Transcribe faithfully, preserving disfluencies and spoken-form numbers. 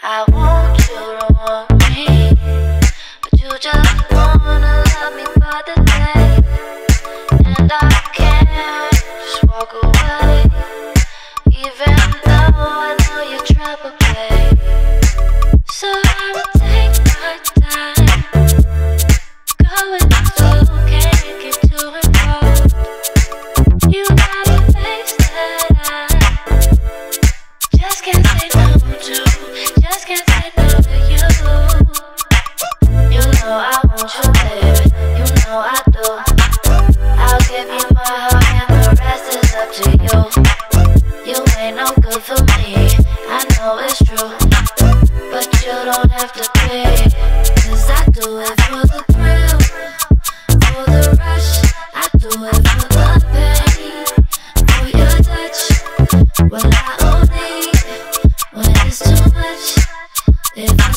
I want you to want me, but you just wanna love me for the day, and I can't just walk away, even though I know you trouble, babe. So I will take my time, going slow, can't get too involved. You got a face that I just can't say no to, just can't say no to you. You know I want you, baby, you know I do. I'll give you my heart and the rest is up to you. You ain't no good for me, I know it's true, but you don't have to pay, cause I do it for the thrill, for the rush. I do it for the pain, for your touch. Well, I only when it's too much. If I